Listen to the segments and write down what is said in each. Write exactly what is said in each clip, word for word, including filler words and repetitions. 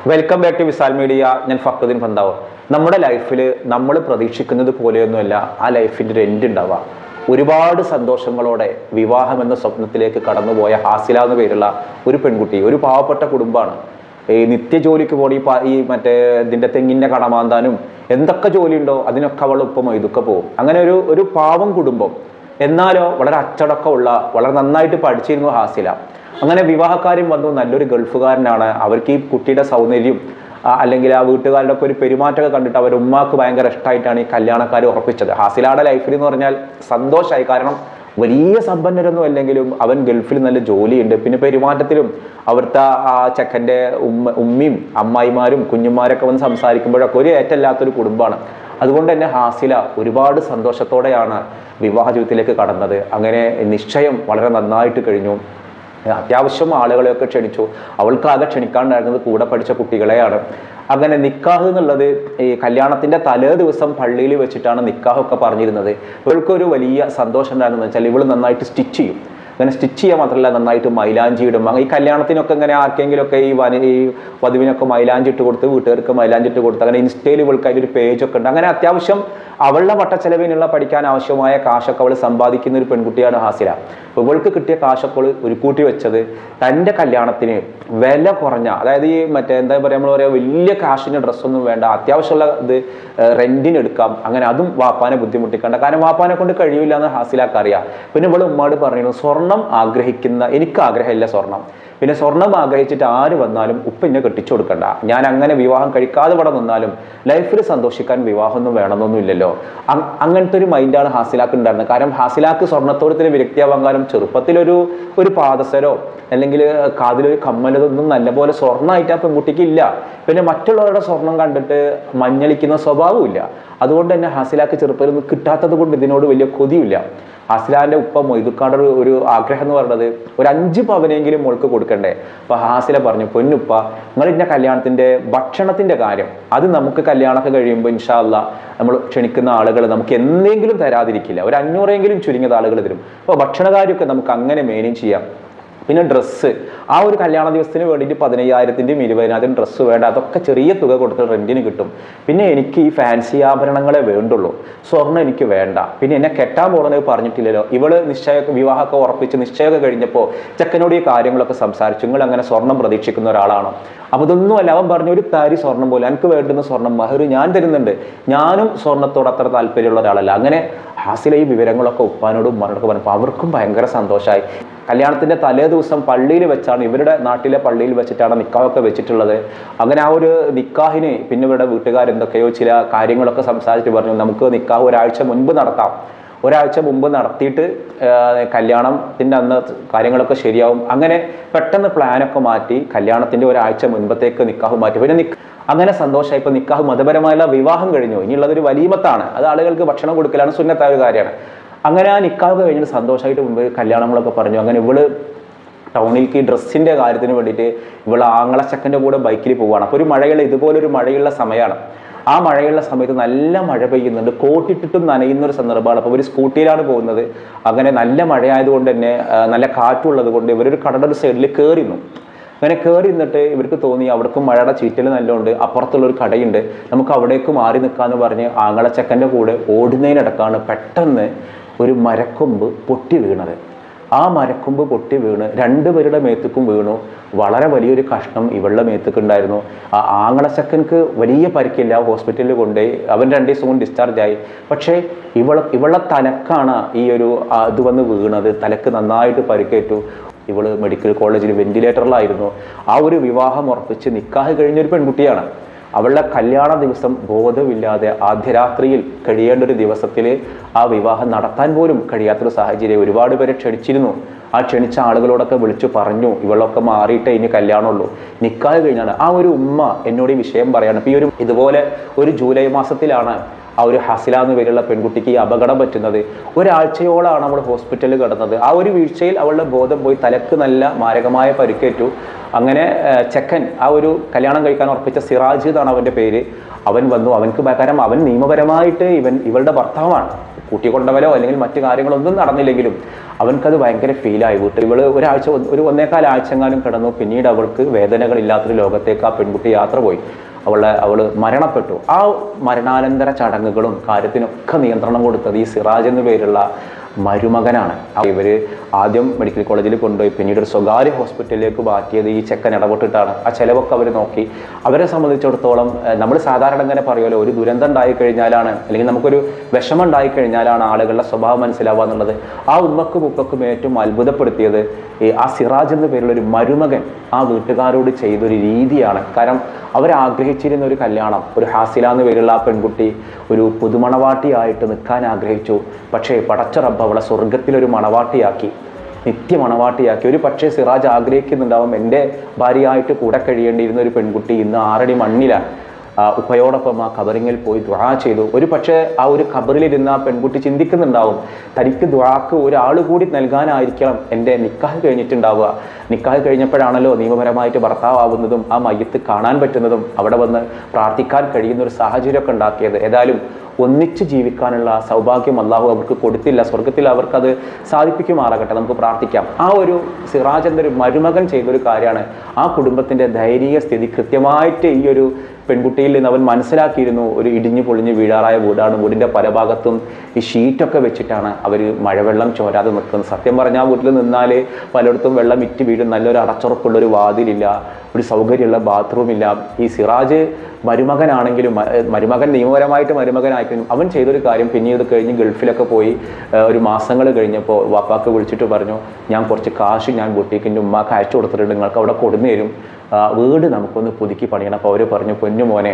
Welcome back to Visal media. ഞാൻ ഫക്രുദ്ദീൻ പന്താവ്. നമ്മുടെ ലൈഫിൽ നമ്മൾ പ്രതീക്ഷിക്കുന്നത് പോലെയൊന്നുമല്ല ആ ലൈഫിൻ്റെ ഒരു എൻഡ് ഉണ്ടാവുക. ഒരുപാട് സന്തോഷങ്ങളോടെ വിവാഹം എന്ന സ്വപ്നത്തിലേക്ക് കടന്നുപോയ ഹാസില എന്ന പേരുള്ള ഒരു പെൺകുട്ടി, ഒരു പാവപ്പെട്ട കുടുംബമാണ്. ഈ നിത്യജോലിക്ക് പോയി ഈ മറ്റേ ഇതിൻ്റെ തെങ്ങിൻ്റെ കടമാന്താനും എന്തൊക്കെ ജോലിയുണ്ടോ അതിനൊക്കെ അവൾ ഇപ്പം ഇതൊക്കെ പോകും. അങ്ങനെ ഒരു ഒരു പാവം കുടുംബം, എന്നാലോ വളരെ അച്ചടക്കമുള്ള, വളരെ നന്നായിട്ട് പഠിച്ചിരുന്നു ഹാസില. അങ്ങനെ വിവാഹക്കാരും വന്നു. നല്ലൊരു ഗൾഫുകാരനാണ്. അവർക്ക് ഈ കുട്ടിയുടെ സൗന്ദര്യം അല്ലെങ്കിൽ ആ വീട്ടുകാരുടെ ഒക്കെ ഒരു പെരുമാറ്റമൊക്കെ കണ്ടിട്ട് അവർ ഉമ്മാക്ക് ഭയങ്കര ഇഷ്ടമായിട്ടാണ് ഈ കല്യാണക്കാർ ഉറപ്പിച്ചത്. ഹാസിലയുടെ ലൈഫിൽ എന്ന് പറഞ്ഞാൽ സന്തോഷമായി. കാരണം വലിയ സമ്പന്നരൊന്നും അല്ലെങ്കിലും അവൻ ഗൾഫിൽ നല്ല ജോലിയുണ്ട്. പിന്നെ പെരുമാറ്റത്തിലും അവിടുത്തെ ആ ചെക്കൻ്റെ ഉമ്മ ഉമ്മയും അമ്മായിമാരും കുഞ്ഞുമാരൊക്കെ വന്ന് സംസാരിക്കുമ്പോഴൊക്കെ ഒരു ഏറ്റല്ലാത്തൊരു കുടുംബമാണ്. അതുകൊണ്ട് തന്നെ ഹാസില ഒരുപാട് സന്തോഷത്തോടെയാണ് വിവാഹ ജീവിതത്തിലേക്ക് കടന്നത്. അങ്ങനെ നിശ്ചയം വളരെ നന്നായിട്ട് കഴിഞ്ഞു. അത്യാവശ്യം ആളുകളെയൊക്കെ ക്ഷണിച്ചു. അവൾക്കാകെ ക്ഷണിക്കാണ്ടായിരുന്നത് കൂടെ പഠിച്ച കുട്ടികളെയാണ്. അങ്ങനെ നിക്കാഹ് എന്നുള്ളത് ഈ കല്യാണത്തിൻ്റെ തലേ ദിവസം പള്ളിയിൽ വെച്ചിട്ടാണ് നിക്കാഹൊക്കെ പറഞ്ഞിരുന്നത്. ഇവൾക്കൊരു വലിയ സന്തോഷം ഉണ്ടായിരുന്നെന്ന് വെച്ചാൽ ഇവൾ നന്നായിട്ട് സ്റ്റിച്ച് ചെയ്യും. അങ്ങനെ സ്റ്റിച്ച് ചെയ്യാൻ മാത്രമല്ല നന്നായിട്ട് മൈലാഞ്ചി ഇടും. ഈ കല്യാണത്തിനൊക്കെ ഇങ്ങനെ ആർക്കെങ്കിലുമൊക്കെ ഈ വന ഈ വധുവിനൊക്കെ മൈലാഞ്ചി ഇട്ട് കൊടുത്ത് വീട്ടുകാർക്ക് മൈലാഞ്ചി ഇട്ട് കൊടുത്ത് അങ്ങനെ ഇൻസ്റ്റയിൽ ഇവൾക്ക് അതിലൊരു പേജൊക്കെ ഉണ്ട്. അങ്ങനെ അത്യാവശ്യം അവളുടെ വട്ടച്ചെലവിനുള്ള പഠിക്കാൻ ആവശ്യമായ കാശൊക്കെ അവൾ സമ്പാദിക്കുന്ന ഒരു പെൺകുട്ടിയാണ് ഹാസില. അപ്പോൾ ഇവൾക്ക് കിട്ടിയ കാശൊക്കെ ഒരു കൂട്ടി വെച്ചത് തൻ്റെ കല്യാണത്തിന് വില കുറഞ്ഞ, അതായത് ഈ മറ്റേ എന്താ പറയുക, നമ്മൾ പറയുക വലിയ കാശിൻ്റെ ഡ്രസ്സൊന്നും വേണ്ട, അത്യാവശ്യമുള്ള ഇത് റെൻറ്റിന് എടുക്കാം. അങ്ങനെ അതും വാപ്പാനെ ബുദ്ധിമുട്ടിക്കണ്ട. കാരണം വാപ്പാനെ കൊണ്ട് കഴിയില്ല എന്ന് ഹാസിലാക്ക് അറിയാം. പിന്നെ ഇവൾ ഉമ്മാട് പറഞ്ഞു, സ്വർണം ആഗ്രഹിക്കുന്ന, എനിക്ക് ആഗ്രഹമില്ല സ്വർണം, പിന്നെ സ്വർണം ആഗ്രഹിച്ചിട്ട് ആര് വന്നാലും ഉപ്പ എന്നെ കെട്ടിച്ചു കൊടുക്കണ്ട, ഞാൻ അങ്ങനെ വിവാഹം കഴിക്കാതെ ഇവിടെ നിന്നാലും ലൈഫിൽ സന്തോഷിക്കാൻ വിവാഹമൊന്നും വേണമെന്നൊന്നും ഇല്ലല്ലോ. അങ്ങനത്തെ ഒരു മൈൻഡാണ് ഹാസിലാക്ക് ഉണ്ടായിരുന്നത്. കാരണം ഹാസിലാക്ക് സ്വർണ്ണത്തോട് തന്നെ വിരക്തിയാവാൻ ചെറുപ്പത്തിലൊരു ഒരു പാദസരോ അല്ലെങ്കിൽ കാതിലൊരു കമ്മലതൊന്നും നല്ലപോലെ സ്വർണ്ണമായിട്ട് ആ പെൺകുട്ടിക്ക് ഇല്ല. പിന്നെ മറ്റുള്ളവരുടെ സ്വർണം കണ്ടിട്ട് മഞ്ഞളിക്കുന്ന സ്വഭാവവും ഇല്ല. അതുകൊണ്ട് തന്നെ ഹാസിലാക്ക് ചെറുപ്പത്തിൽ കിട്ടാത്തത് കൊണ്ട് ഇതിനോട് വലിയ കൊതിയില്ല. ഹാസിലാൻ്റെ ഉപ്പ മൊയ്തുക്കാട് ഒരു ഒരു ആഗ്രഹം എന്ന് പറയുന്നത് ഒരു അഞ്ച് പവനെങ്കിലും മോൾക്ക് കൊടുക്കണ്ടേ. അപ്പോൾ ഹാസില പറഞ്ഞു, പൊന്നുപ്പ നിങ്ങൾ ഇന്ന കല്യാണത്തിൻ്റെ ഭക്ഷണത്തിൻ്റെ കാര്യം അത് നമുക്ക് കല്യാണമൊക്കെ കഴിയുമ്പോൾ ഇൻഷാ അല്ലാ നമ്മൾ ക്ഷണിക്കുന്ന ആളുകൾ നമുക്ക് എന്തെങ്കിലും തരാതിരിക്കില്ല, ഒരു അഞ്ഞൂറെങ്കിലും ചുരുങ്ങിയത് ആളുകൾ തരും. അപ്പോൾ ഭക്ഷണകാര്യമൊക്കെ നമുക്ക് അങ്ങനെ മെയിനും ചെയ്യാം. പിന്നെ ഡ്രസ്സ്, ആ ഒരു കല്യാണ ദിവസത്തിന് വേണ്ടിയിട്ട് പതിനയ്യായിരത്തിൻ്റെയും ഇരുപതിനായിരം ഡ്രസ്സ് വേണ്ട, അതൊക്കെ ചെറിയ തുക കൊടുത്ത് റെൻറ്റിന് കിട്ടും. പിന്നെ എനിക്ക് ഈ ഫാൻസി ആഭരണങ്ങളെ വേണ്ടുള്ളൂ, സ്വർണ്ണം എനിക്ക് വേണ്ട. പിന്നെ എന്നെ കെട്ടാൻ പോകുന്നത് പറഞ്ഞിട്ടില്ലല്ലോ. ഇവള് നിശ്ചയ വിവാഹമൊക്കെ ഉറപ്പിച്ച് നിശ്ചയമൊക്കെ കഴിഞ്ഞപ്പോൾ ചെക്കനോട് ഈ കാര്യങ്ങളൊക്കെ സംസാരിച്ചു. നിങ്ങൾ അങ്ങനെ സ്വർണം പ്രതീക്ഷിക്കുന്ന ഒരാളാണോ? അപ്പോൾ ഇതൊന്നും അല്ല. അവൻ പറഞ്ഞു, ഒരു താരി സ്വർണം പോലെ എനിക്ക് വേണ്ടുന്ന സ്വർണം മഹർ ഞാൻ തരുന്നുണ്ട്, ഞാനും സ്വർണ്ണത്തോട് അത്ര താല്പര്യമുള്ള ഒരാളല്ല. അങ്ങനെ ഹാസില ഈ വിവരങ്ങളൊക്കെ ഉപ്പാനോടും ഉമ്മാനോടൊക്കെ പറഞ്ഞപ്പോൾ അവർക്കും ഭയങ്കര സന്തോഷമായി. കല്യാണത്തിൻ്റെ തലേ ദിവസം പള്ളിയിൽ വെച്ചാണ്, ഇവരുടെ നാട്ടിലെ പള്ളിയിൽ വെച്ചിട്ടാണ് നിക്കാഹൊക്കെ വെച്ചിട്ടുള്ളത്. അങ്ങനെ ആ ഒരു നിക്കാഹിന് പിന്നെ ഇവരുടെ വീട്ടുകാരെന്തൊക്കെയോ ചില കാര്യങ്ങളൊക്കെ സംസാരിച്ച് പറഞ്ഞു, നമുക്ക് നിക്കാഹ് ഒരാഴ്ച മുൻപ് നടത്താം, ഒരാഴ്ച മുമ്പ് നടത്തിയിട്ട് കല്യാണത്തിൻ്റെ അന്ന് കാര്യങ്ങളൊക്കെ ശരിയാവും. അങ്ങനെ പെട്ടെന്ന് പ്ലാനൊക്കെ മാറ്റി കല്യാണത്തിൻ്റെ ഒരാഴ്ച മുൻപത്തേക്ക് നിക്കാഹ് മാറ്റി. പിന്നെ നിക്ക് അങ്ങനെ സന്തോഷമായി. ഇപ്പോൾ നിക്കാഹ് മതപരമായുള്ള വിവാഹം കഴിഞ്ഞു. ഇനിയുള്ളതൊരു വലീമത്താണ്, അത് ആളുകൾക്ക് ഭക്ഷണം കൊടുക്കലാണ്, സുന്നത്തായ ഒരു കാര്യമാണ്. അങ്ങനെ ആ നിക്കാഹ് കഴിഞ്ഞിട്ട് സന്തോഷമായിട്ട് മുമ്പ് കല്യാണങ്ങളൊക്കെ പറഞ്ഞു. അങ്ങനെ ഇവള് ടൗണിലേക്ക് ഈ ഡ്രസ്സിൻ്റെ കാര്യത്തിന് വേണ്ടിയിട്ട് ഇവള് ആങ്ങളച്ചക്കൻ്റെ കൂടെ ബൈക്കിൽ പോവുകയാണ്. അപ്പോൾ ഒരു മഴയുള്ള ഇതുപോലൊരു മഴയുള്ള സമയമാണ്. ആ മഴയുള്ള സമയത്ത് നല്ല മഴ പെയ്യുന്നുണ്ട്, കോട്ടിട്ടിട്ടും നനയുന്ന ഒരു സന്ദർഭമാണ്. അപ്പോൾ ഇവർ സ്കൂട്ടിയിലാണ് പോകുന്നത്. അങ്ങനെ നല്ല മഴയായതുകൊണ്ട് തന്നെ നല്ല കാറ്റുള്ളത് കൊണ്ട് ഇവരൊരു കടയുടെ ഒരു സൈഡിൽ കയറിയിരുന്നു. അങ്ങനെ കയറി നിന്നിട്ട് ഇവർക്ക് തോന്നി അവിടേക്കും മഴയുടെ ചീറ്റൽ നല്ലതുകൊണ്ട് അപ്പുറത്തുള്ളൊരു കടയുണ്ട്, നമുക്ക് അവിടേക്ക് മാറി നിൽക്കാമെന്ന് പറഞ്ഞ് ആങ്ങളച്ചക്കൻ്റെ കൂടെ ഓടുന്നതിനിടക്കാണ് പെട്ടെന്ന് ഒരു മരക്കൊമ്പ് പൊട്ടി വീണത്. ആ മരക്കൊമ്പ് പൊട്ടി വീണ് രണ്ടുപേരുടെ മേത്തേക്കും വീണു. വളരെ വലിയൊരു കഷ്ണം ഇവളുടെ മേത്തേക്കുണ്ടായിരുന്നു. ആ ആങ്ങളച്ചക്കൻക്ക് വലിയ പരിക്കില്ല, ഹോസ്പിറ്റലിൽ കൊണ്ടുപോയി, അവൻ രണ്ട് ദിവസം കൊണ്ട് ഡിസ്ചാർജ് ആയി. പക്ഷേ ഇവളെ ഇവളുടെ തലക്കാണ് ഈ ഒരു ഇത് വന്ന് വീണത്. തലക്ക് നന്നായിട്ട് പരിക്കേറ്റു. ഇവള് മെഡിക്കൽ കോളേജിൽ വെന്റിലേറ്ററിലായിരുന്നു. ആ ഒരു വിവാഹം ഉറപ്പിച്ച് നിക്കാഹ് കഴിഞ്ഞൊരു പെൺകുട്ടിയാണ്. അവളുടെ കല്യാണ ദിവസം ബോധമില്ലാതെ ആദ്യരാത്രിയിൽ കഴിയേണ്ട ഒരു ദിവസത്തിൽ ആ വിവാഹം നടത്താൻ പോലും കഴിയാത്തൊരു സാഹചര്യം. ഒരുപാട് പേരെ ക്ഷണിച്ചിരുന്നു. ആ ക്ഷണിച്ച ആളുകളോടൊക്കെ വിളിച്ചു പറഞ്ഞു, ഇവളൊക്കെ മാറിയിട്ടേ ഇനി കല്യാണമുള്ളൂ, നിക്കാഹ് കഴിഞ്ഞാണ്. ആ ഒരു ഉമ്മ എന്നോട് ഈ വിഷയം പറയാണ്. ഇപ്പോൾ ഈ ഒരു ഇതുപോലെ ഒരു ജൂലൈ മാസത്തിലാണ് ആ ഒരു ഹസില എന്ന് പേരുള്ള പെൺകുട്ടിക്ക് ഈ അപകടം പറ്റുന്നത്. ഒരാഴ്ചയോളാണ് അവൾ ഹോസ്പിറ്റലിൽ കിടന്നത്. ആ ഒരു വീഴ്ചയിൽ അവളുടെ ബോധം പോയി, തലക്ക് നല്ല മാരകമായ പരിക്കേറ്റു. അങ്ങനെ ചെക്കൻ, ആ ഒരു കല്യാണം കഴിക്കാൻ ഉറപ്പിച്ച സിറാജ് എന്നാണ് അവൻ്റെ പേര്, അവൻ വന്നു. അവൻക്ക് കാരണം അവൻ നിയമപരമായിട്ട് ഇവൻ ഇവളുടെ ഭർത്താവാണ്. കൂട്ടിക്കൊണ്ടവലോ അല്ലെങ്കിൽ മറ്റു കാര്യങ്ങളൊന്നും നടന്നില്ലെങ്കിലും അവൻക്കത് ഭയങ്കര ഫീലായി. വീട്ടിൽ ഇവള് ഒരാഴ്ച ഒരു ഒന്നേക്കാൽ ആഴ്ചങ്ങാനും കിടന്നു. പിന്നീട് അവൾക്ക് വേദനകളില്ലാത്തൊരു ലോകത്തേക്ക് ആ പെൺകുട്ടി യാത്ര പോയി. അവളെ അവള് മരണപ്പെട്ടു. ആ മരണാനന്തര ചടങ്ങുകളും കാര്യത്തിനൊക്കെ നിയന്ത്രണം കൊടുത്തത് ഈ സിറാജ് എന്നു പേരുള്ള മരുമകനാണ്. ഇവർ ആദ്യം മെഡിക്കൽ കോളേജിൽ കൊണ്ടുപോയി പിന്നീട് ഒരു സ്വകാര്യ ഹോസ്പിറ്റലിലേക്ക് മാറ്റിയത് ഈ ചെക്കൻ ഇടപെട്ടിട്ടാണ്. ആ ചിലവൊക്കെ അവർ നോക്കി. അവരെ സംബന്ധിച്ചിടത്തോളം നമ്മൾ സാധാരണ ഇങ്ങനെ പറയുമല്ലോ, ഒരു ദുരന്തം ഉണ്ടായിക്കഴിഞ്ഞാലാണ് അല്ലെങ്കിൽ നമുക്കൊരു വിഷമം ഉണ്ടായിക്കഴിഞ്ഞാലാണ് ആളുകളുടെ സ്വഭാവം മനസ്സിലാവുക എന്നുള്ളത്. ആ ഉമ്മക്കും ഉപ്പക്കും ഏറ്റവും അത്ഭുതപ്പെടുത്തിയത് ഈ ആ സിറാജ് എന്ന പേരുള്ള ഒരു മരുമകൻ ആ വീട്ടുകാരോട് ചെയ്തൊരു രീതിയാണ്. കാരണം അവരാഗ്രഹിച്ചിരുന്ന ഒരു കല്യാണം, ഒരു ഹാസില എന്ന് പേരുള്ള ആ പെൺകുട്ടി ഒരു പുതുമണവാട്ടിയായിട്ട് നിൽക്കാൻ ആഗ്രഹിച്ചു. പക്ഷേ പടച്ച റബ്ബ് അവളെ സ്വർഗത്തിലൊരു മണവാട്ടിയാക്കി, നിത്യ മണവാട്ടിയാക്കി. ഒരു പക്ഷേ സിറാജ് ആഗ്രഹിക്കുന്നുണ്ടാവും എൻ്റെ ഭാര്യയായിട്ട് കൂടെ കഴിയേണ്ടിയിരുന്ന ഒരു പെൺകുട്ടി ഇന്ന് ആറടി മണ്ണിലാണ്. ഉപ്പയോടൊപ്പം ആ ഖബറിങ്ങിൽ പോയി ദുആ ചെയ്തു. ഒരു പക്ഷേ ആ ഒരു ഖബറിലിരുന്ന ആ പെൺകുട്ടി ചിന്തിക്കുന്നുണ്ടാവും, തനിക്ക് ദുആക്ക് ഒരാൾ കൂടി നൽകാനായിരിക്കണം എൻ്റെ നിക്കാഹ് കഴിഞ്ഞിട്ടുണ്ടാവുക. നിക്കാഹ് കഴിഞ്ഞപ്പോഴാണല്ലോ നിയമപരമായിട്ട് ഭർത്താവുന്നതും ആ മയ്യത്ത് കാണാൻ പറ്റുന്നതും അവിടെ വന്ന് പ്രാർത്ഥിക്കാൻ കഴിയുന്ന ഒരു സാഹചര്യമൊക്കെ ഉണ്ടാക്കിയത്. ഏതായാലും ഒന്നിച്ച് ജീവിക്കാനുള്ള സൗഭാഗ്യം അല്ലാഹു അവർക്ക് കൊടുത്തില്ല. സ്വർഗത്തിൽ അവർക്കത് സാധിപ്പിക്കുമാറാകട്ടെ, നമുക്ക് പ്രാർത്ഥിക്കാം. ആ ഒരു സിറാജ് എന്നൊരു മരുമകൻ ചെയ്തൊരു കാര്യമാണ് ആ കുടുംബത്തിൻ്റെ ദയനീയ സ്ഥിതി കൃത്യമായിട്ട് ഈ ഒരു പെൺകുട്ടിയിൽ നിന്ന് അവൻ മനസ്സിലാക്കിയിരുന്നു. ഒരു ഇടിഞ്ഞു പൊളിഞ്ഞ് വീഴാറായ വീടാണ്. വീടിൻ്റെ പല ഭാഗത്തും ഈ ഷീറ്റൊക്കെ വെച്ചിട്ടാണ് അവർ മഴവെള്ളം ചോരാതെ നിൽക്കുന്നത്. സത്യം പറഞ്ഞാൽ ആ വീട്ടിൽ നിന്നാൽ പലയിടത്തും വെള്ളം ഇറ്റ് വീഴും. നല്ലൊരു അടച്ചുറപ്പുള്ളൊരു വാതിലില്ല, ഒരു സൗകര്യമുള്ള ബാത്റൂമില്ല. ഈ സിറാജ് മരുമകനാണെങ്കിലും മരുമകൻ നിയമപരമായിട്ട് മരുമകനായിരിക്കും. അവൻ ചെയ്തൊരു കാര്യം പിന്നീട് കഴിഞ്ഞ് ഗൾഫിലൊക്കെ പോയി ഒരു മാസങ്ങൾ കഴിഞ്ഞപ്പോൾ വാപ്പാക്ക് വിളിച്ചിട്ട് പറഞ്ഞു, ഞാൻ കുറച്ച് കാശ് ഞാൻ ബുട്ടീക്കിൻ്റെ ഉമ്മാക്ക് അയച്ചു കൊടുത്തിട്ടുണ്ട്, നിങ്ങൾക്ക് അവിടെ കൊടുന്നു തരും, വീട് നമുക്കൊന്ന് പുതുക്കി പണിയണം. അപ്പോൾ അവർ പറഞ്ഞു, പൊന്നു മോനെ,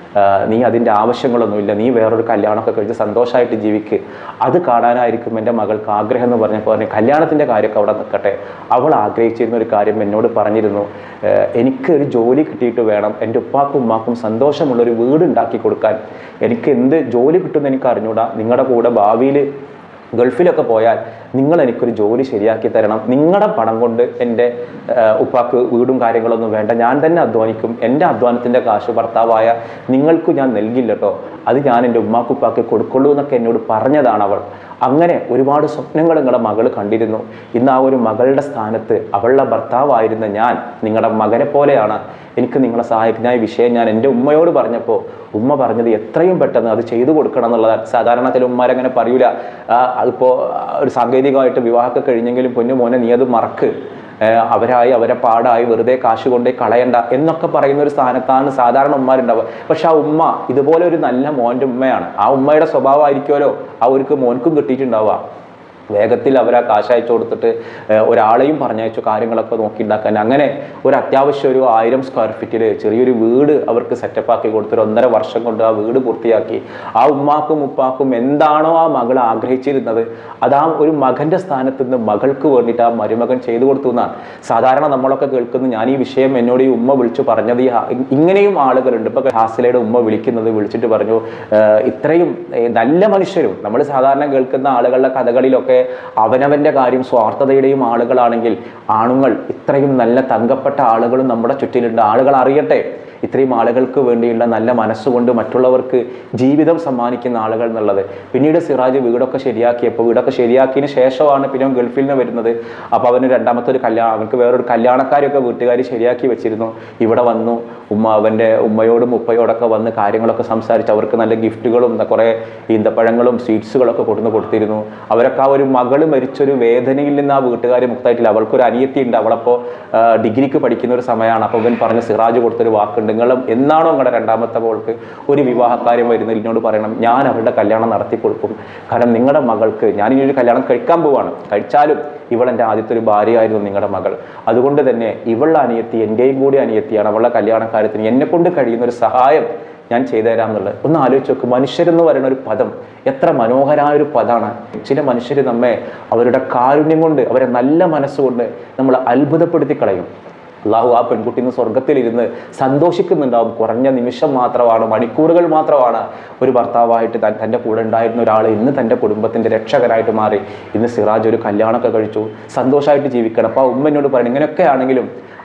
നീ അതിൻ്റെ ആവശ്യങ്ങളൊന്നുമില്ല, നീ വേറൊരു കല്യാണമൊക്കെ കഴിച്ച് സന്തോഷമായിട്ട് ജീവിക്ക്, അത് കാണാനായിരിക്കും എൻ്റെ മകൾക്ക് ആഗ്രഹം എന്ന് പറഞ്ഞപ്പോൾ പറഞ്ഞു, കല്യാണത്തിൻ്റെ കാര്യമൊക്കെ അവിടെ നിൽക്കട്ടെ. അവൾ ആഗ്രഹിച്ചിരുന്ന ഒരു കാര്യം എന്നോട് പറഞ്ഞിരുന്നു, എനിക്ക് ഒരു ജോലി കിട്ടിയിട്ട് വേണം എൻ്റെ ഉപ്പാക്കും ഉമ്മാക്കും സന്തോഷമുള്ളൊരു വീട് ഉണ്ടാക്കി കൊടുക്കാൻ. എനിക്ക് എന്ത് ജോലി കിട്ടുമെന്ന് എനിക്ക് അറിഞ്ഞൂടാ, നിങ്ങളുടെ കൂടെ ഭാവിയിൽ ഗൾഫിലൊക്കെ പോയാൽ നിങ്ങൾ എനിക്കൊരു ജോലി ശരിയാക്കി തരണം. നിങ്ങളുടെ പണം കൊണ്ട് എൻ്റെ ഉപ്പാക്ക് വീടും കാര്യങ്ങളൊന്നും വേണ്ട, ഞാൻ തന്നെ അധ്വാനിക്കും. എൻ്റെ അധ്വാനത്തിൻ്റെ കാശ് ഭർത്താവായ നിങ്ങൾക്ക് ഞാൻ നൽകില്ല കേട്ടോ, അത് ഞാൻ എൻ്റെ ഉമ്മാക്കുപ്പാക്ക് കൊടുക്കുള്ളൂ എന്നൊക്കെ എന്നോട് പറഞ്ഞതാണ് അവൾ. അങ്ങനെ ഒരുപാട് സ്വപ്നങ്ങൾ നിങ്ങളുടെ മകൾ കണ്ടിരുന്നു. ഇന്ന് ആ ഒരു മകളുടെ സ്ഥാനത്ത് അവളുടെ ഭർത്താവായിരുന്ന ഞാൻ നിങ്ങളുടെ മകനെ പോലെയാണ്. എനിക്ക് നിങ്ങളെ സഹായിക്കുന്ന ഈ വിഷയം ഞാൻ എൻ്റെ ഉമ്മയോട് പറഞ്ഞപ്പോൾ ഉമ്മ പറഞ്ഞത് എത്രയും പെട്ടെന്ന് അത് ചെയ്തു കൊടുക്കണം എന്നുള്ളതാണ്. സാധാരണ ചില ഉമ്മാരങ്ങനെ പറയൂല, അതിപ്പോൾ ഒരു സാങ്കേതികമായിട്ട് വിവാഹമൊക്കെ കഴിഞ്ഞെങ്കിലും പൊന്നു മോനെ നീ അത് മറക്ക്, അവരായി അവരെ പാടായി വെറുതെ കാശ് കൊണ്ടേ കളയണ്ട എന്നൊക്കെ പറയുന്ന ഒരു സ്ഥാനത്താണ് സാധാരണ ഉമ്മാരുണ്ടാവുക. പക്ഷെ ആ ഉമ്മ ഇതുപോലെ ഒരു നല്ല മോൻ്റെ ഉമ്മയാണ്. ആ ഉമ്മയുടെ സ്വഭാവമായിരിക്കുമല്ലോ ആ ഒരു മോൻക്കും കിട്ടിയിട്ടുണ്ടാവുക. വേഗത്തിൽ അവർ ആ കാശ് അയച്ചു കൊടുത്തിട്ട് ഒരാളെയും പറഞ്ഞയച്ചു കാര്യങ്ങളൊക്കെ നോക്കി ഉണ്ടാക്കാൻ. അങ്ങനെ ഒരു അത്യാവശ്യം ഒരു ആയിരം സ്ക്വയർ ഫീറ്റിൽ ചെറിയൊരു വീട് അവർക്ക് സെറ്റപ്പാക്കി കൊടുത്തൊരു ഒന്നര വർഷം കൊണ്ട് ആ വീട് പൂർത്തിയാക്കി. ആ ഉമ്മാക്കും ഉപ്പാക്കും എന്താണോ ആ മകൾ ആഗ്രഹിച്ചിരുന്നത് അത് ആ ഒരു മകൻ്റെ സ്ഥാനത്ത് നിന്ന് മകൾക്ക് വേണ്ടിയിട്ട് ആ മരുമകൻ ചെയ്തു കൊടുത്തു എന്നാണ് സാധാരണ നമ്മളൊക്കെ കേൾക്കുന്നത്. ഞാൻ ഈ വിഷയം എന്നോട് ഈ ഉമ്മ വിളിച്ചു പറഞ്ഞത് ഇങ്ങനെയും ആളുകളുണ്ട്. ഇപ്പൊ ഹാസിലയുടെ ഉമ്മ വിളിക്കുന്നത് വിളിച്ചിട്ട് പറഞ്ഞു, ഇത്രയും നല്ല മനുഷ്യരും നമ്മൾ സാധാരണ കേൾക്കുന്ന ആളുകളുടെ കഥകളിലൊക്കെ അവനവന്റെ കാര്യം സ്വാർത്ഥതയുടെയും ആളുകളാണെങ്കിൽ ആണുങ്ങൾ ഇത്രയും നല്ല തങ്കപ്പെട്ട ആളുകളും നമ്മുടെ ചുറ്റിലുണ്ട്. ആളുകൾ അറിയട്ടെ ഇത്രയും ആളുകൾക്ക് വേണ്ടിയുള്ള നല്ല മനസ്സുകൊണ്ട് മറ്റുള്ളവർക്ക് ജീവിതം സമ്മാനിക്കുന്ന ആളുകൾ എന്നുള്ളത്. പിന്നീട് സിറാജ് വീടൊക്കെ ശരിയാക്കിയപ്പോൾ വീടൊക്കെ ശരിയാക്കിയതിന് ശേഷമാണ് പിന്നെ ഗൾഫിൽ നിന്ന് വരുന്നത്. അപ്പോൾ അവന് രണ്ടാമത്തെ ഒരു കല്യാണം, അവർക്ക് വേറൊരു കല്യാണക്കാരൊക്കെ വീട്ടുകാർ ശരിയാക്കി വെച്ചിരുന്നു. ഇവിടെ വന്നു ഉമ്മ അവൻ്റെ ഉമ്മയോടും ഉപ്പയോടൊക്കെ വന്ന് കാര്യങ്ങളൊക്കെ സംസാരിച്ച് അവർക്ക് നല്ല ഗിഫ്റ്റുകളും കുറേ ഈന്തപ്പഴങ്ങളും സ്വീറ്റ്സുകളൊക്കെ കൊടുന്ന് കൊടുത്തിരുന്നു. അവരൊക്കെ ആ ഒരു മകള് മരിച്ചൊരു വേദനയിൽ നിന്ന് ആ വീട്ടുകാർ മുക്തായിട്ടില്ല. അവൾക്കൊരു അനിയത്തി ഉണ്ട്, അവളപ്പോൾ ഡിഗ്രിക്ക് പഠിക്കുന്ന ഒരു സമയമാണ്. അപ്പോൾ അവൻ പറഞ്ഞ സിറാജ് കൊടുത്തൊരു വാക്കുണ്ട്, നിങ്ങളും എന്നാണോ നിങ്ങളുടെ രണ്ടാമത്തെ മോൾക്ക് ഒരു വിവാഹക്കാര്യം വരുന്നത് എന്നോട് പറയണം, ഞാൻ അവരുടെ കല്യാണം നടത്തി കൊടുക്കും. കാരണം നിങ്ങളുടെ മകൾക്ക് ഞാൻ ഇനി ഒരു കല്യാണം കഴിക്കാൻ പോവാണ്, കഴിച്ചാലും ഇവൾ എൻ്റെ ആദ്യത്തെ ഒരു ഭാര്യയായിരുന്നു നിങ്ങളുടെ മകൾ. അതുകൊണ്ട് തന്നെ ഇവളുടെ അനിയത്തി എൻ്റെയും കൂടി അനിയത്തിയാണ്. അവളുടെ കല്യാണക്കാര്യത്തിന് എന്നെ കൊണ്ട് കഴിയുന്ന ഒരു സഹായം ഞാൻ ചെയ്തു തരാം എന്നുള്ളത് ഒന്ന് ആലോചിച്ച് നോക്ക്. മനുഷ്യരെന്ന് പറയുന്ന ഒരു പദം എത്ര മനോഹരമായ ഒരു പദമാണ്. ചില മനുഷ്യർ നമ്മെ അവരുടെ കാരുണ്യം കൊണ്ട് അവരെ നല്ല മനസ്സുകൊണ്ട് നമ്മൾ അത്ഭുതപ്പെടുത്തി കളയും. അള്ളാഹു ആ പെൺകുട്ടി ഇന്ന് സ്വർഗത്തിലിരുന്ന് സന്തോഷിക്കുന്നുണ്ടാവും. കുറഞ്ഞ നിമിഷം മാത്രമാണ്, മണിക്കൂറുകൾ മാത്രമാണ് ഒരു ഭർത്താവായിട്ട് തൻ്റെ കൂടെ ഉണ്ടായിരുന്ന ഒരാൾ ഇന്ന് തൻ്റെ കുടുംബത്തിൻ്റെ രക്ഷകരായിട്ട് മാറി. ഇന്ന് സിറാജ് ഒരു കല്യാണമൊക്കെ കഴിച്ചു, സന്തോഷമായിട്ട് ജീവിക്കണം. അപ്പോൾ ആ ഉമ്മ എന്നോട് പറയണം, ഇങ്ങനെയൊക്കെ ആണെങ്കിലും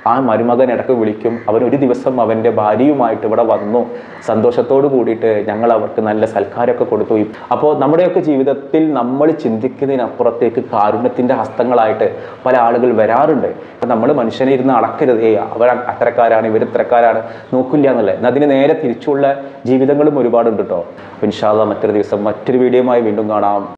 ആ മരുമകൻ ഇടയ്ക്ക് വിളിക്കും, അവൻ ഒരു ദിവസം അവൻ്റെ ഭാര്യയുമായിട്ട് ഇവിടെ വന്നു, സന്തോഷത്തോട് കൂടിയിട്ട് ഞങ്ങൾ അവർക്ക് നല്ല സൽക്കാരമൊക്കെ കൊടുത്തു. അപ്പോൾ നമ്മുടെയൊക്കെ ജീവിതത്തിൽ നമ്മൾ ചിന്തിക്കുന്നതിനപ്പുറത്തേക്ക് കാരുണ്യത്തിൻ്റെ ഹസ്തങ്ങളായിട്ട് പല ആളുകൾ വരാറുണ്ട്. നമ്മൾ മനുഷ്യനെ ഇരുന്ന് അളക്കരുത്, ഏ അവർ അത്തരക്കാരാണ് ഇവർ ഇത്തരക്കാരാണ് നോക്കില്ല എന്നല്ലേ. അതിന് നേരെ തിരിച്ചുള്ള ജീവിതങ്ങളും ഒരുപാടുണ്ട് കേട്ടോ. ഇൻഷാ അല്ലാഹ് മറ്റൊരു ദിവസം മറ്റൊരു വീഡിയോയുമായി വീണ്ടും കാണാം.